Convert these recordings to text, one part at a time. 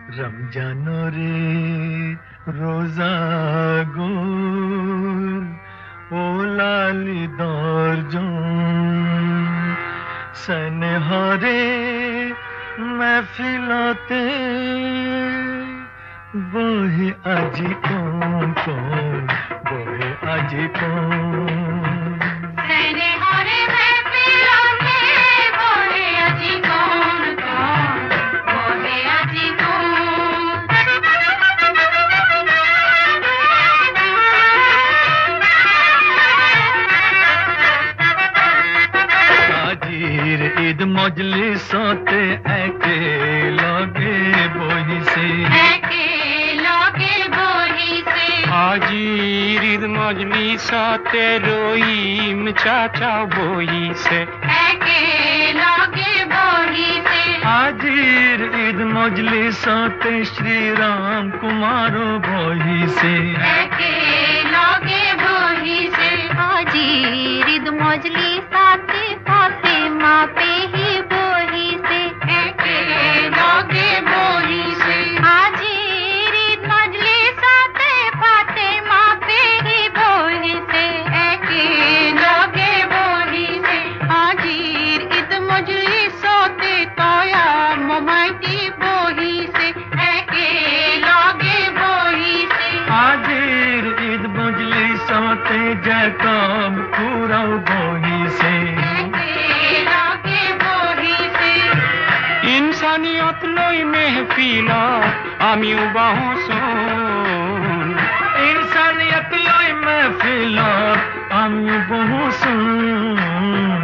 রমজানরে রোজা গোর ও লালি দর্জন সনহরে महफिलते बोहे আজি कौन कौन बोहे আজি कौन सने हरे महफिलते बोहे আজি कौन कौन बोहे আজি আজির ঈদ মজলিসতে একে লগে বহিছে আজির ঈদ মজলিসতে রহিম চাচা বহিছে আজির ঈদ মজলিসতে শ্রীরাম কুমার বহিছে আজির ঈদ মজলিসতে ফাতেমা পেহি বহিছে লগে বহিছে আজির ঈদ মজলিসতে ফাতেমা পেহি বহিছে লগে বহিছে আজির ঈদ মজলিসতে তয়া মমাইতি বহিছে লগে বহিছে আজির ঈদ মজলিসতে জ্যাকব কুরাও বহিছে ইনসানিয়ত লই মেহফিল আমিও বাহসন ইনসানিয়ত লই महफिल আমি বহসুন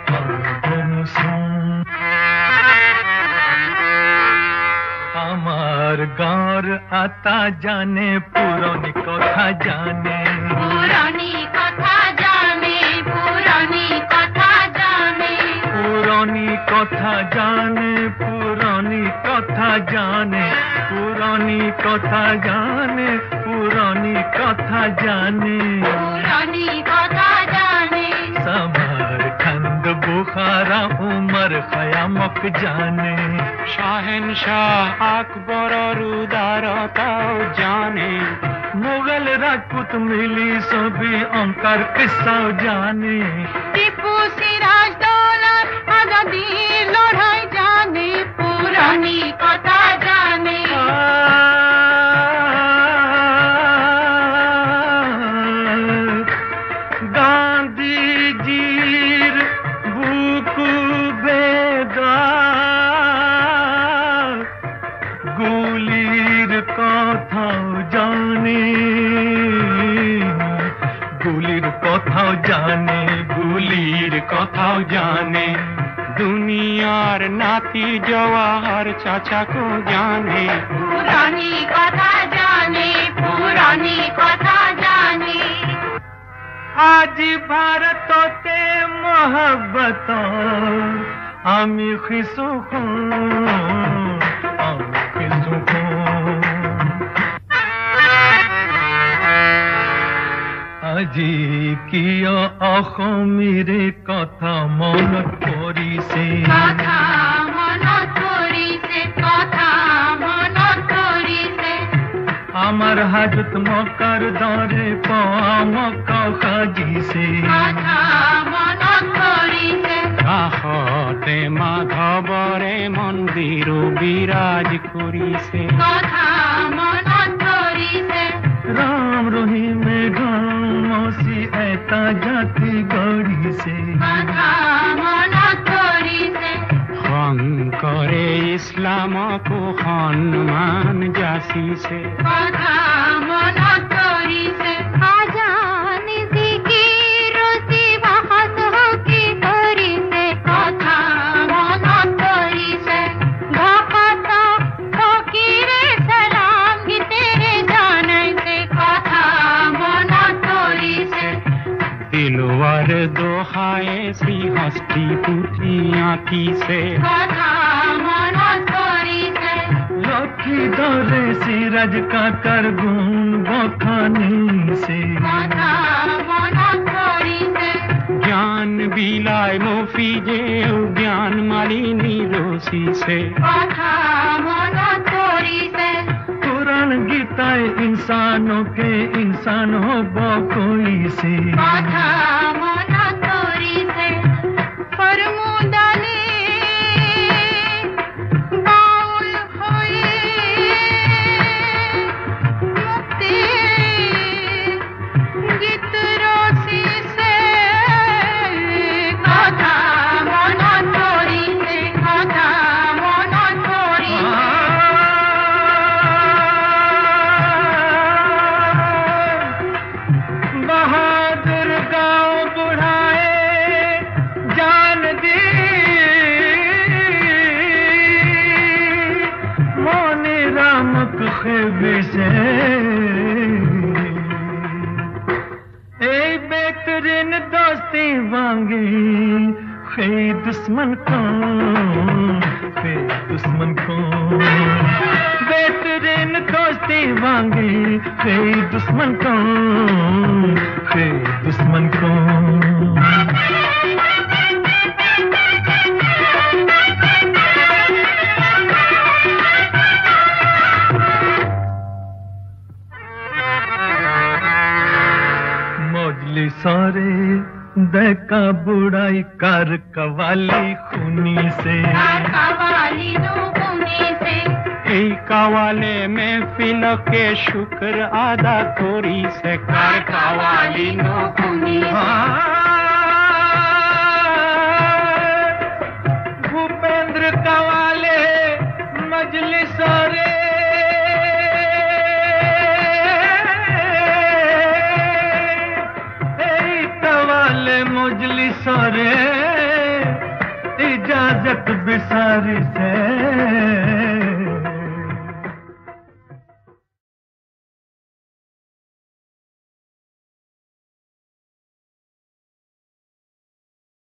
আমার গাঁর আতা জানে পুরনি কথা জানে পুরানি কথা জানে পুরানি কথা জানে পুরনি কথা জানে পুরনি কথা জানে পুরনি কথা জানে পুরনি কথা জানে পুরানি কথা জানে समरखंद बुखारा उमर खयामक जाने শাহেনশাহ আকবরর উদারতাও জানে मुगल राजपूत मिली सभी अंकार किस्सा जाने টিপু সিরাজ দৌলত আজাদি লড়াই জানে পুরানি কথা জানে गांधी जीर बुकु बेदा गुलिर कथाओ जाने गुलिर कथाओ जाने গুলির কথাও জানে দুনিয়ার নাতি জওয়াহর চাচাকো জানে পুরানি কথা জানে পুরানি কথা জানে आज भारतते मोहब्बत আমি খিসু আমি খিসু আজি কিয় অসমীৰে কথা মনত পৰিছে কথা মনত পৰিছে কথা মনত পৰিছে আমার হাজত মকার দরে পামক সাজিছে কথা মনত পৰিছে কাষতে মাধৱৰে মন্দিৰ বিৰাজ কৰিছে কথা মনত পৰিছে রাম রহিমে গামসি এটা জাতি গড়িছে কথা মনত পৰিছে শংকৰে ইছলামকো সন্মান যাচিছে কথা মনত পৰিছে আজান জিকিৰ ৰুচি বাহাত হকি কৰিছে কথা মনত পৰিছে ভকত ফকীৰে সালাম গীতেৰে জনাইছে কথা মনত পৰিছে দিলৱাৰ দোহায়ে শ্ৰীহস্তি পুথি আঁকিছে কথা মনত পৰিছে লক্ষ্মী ধরে সিরাজ কাকার গুণ বখানিছে কথা মনত পৰিছে জ্ঞান বিলাই মফিজেও জ্ঞান মালিনী ৰচিছে কথা মনত পৰিছে इंसानों के इंसान हो बो कोई सी কথা মন করিছে ফরমুদানে বাউল হয়ে মুক্তি গীত রসিছে কথা মন করিছে কথা মন করিছে बहादुर गाँव बुढ़ाए जान दी मोने रामक खेबे से ए बेहतरीन दोस्ती वांगी खे दुश्मन को बेहतरीन दोस्ती वांगी खे दुश्मन को मोजली सारे दका बुढ़ाई कर कवाली खूनी से कवाली नो कुनी से এই কাওয়ালে মেহফিল কে শুক্র আদা করি সে কার কাওয়ালি নো কুনি भूपेंद्र कवाले मजलिस रे कवाले मजलिस रे इजाजत बिसारी से